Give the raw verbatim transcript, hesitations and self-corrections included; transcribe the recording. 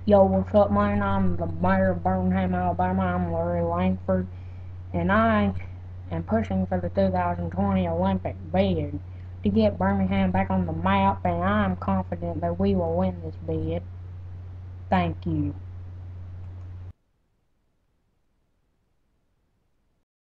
Yo, what's up, man? I'm the mayor of Birmingham, Alabama. I'm Larry Langford, and I am pushing for the two thousand twenty Olympic bid to get Birmingham back on the map, and I'm confident that we will win this bid. Thank you.